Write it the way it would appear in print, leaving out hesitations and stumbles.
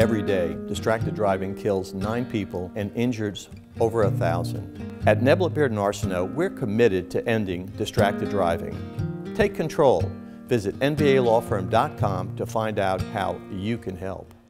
Every day, distracted driving kills 9 people and injures over 1,000. At Neblett Beard & Arsenault, we're committed to ending distracted driving. Take control. Visit nbalawfirm.com to find out how you can help.